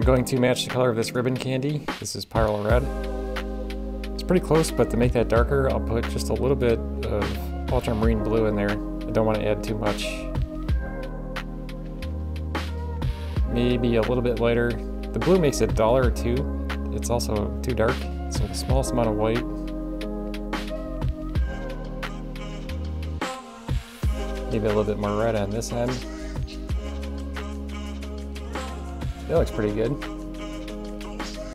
going to match the color of this ribbon candy. This is Pyrrole Red. It's pretty close, but to make that darker, I'll put just a little bit of Ultramarine Blue in there. I don't want to add too much. Maybe a little bit lighter. The blue makes it duller too. It's also too dark. So the smallest amount of white. Maybe a little bit more red on this end. That looks pretty good.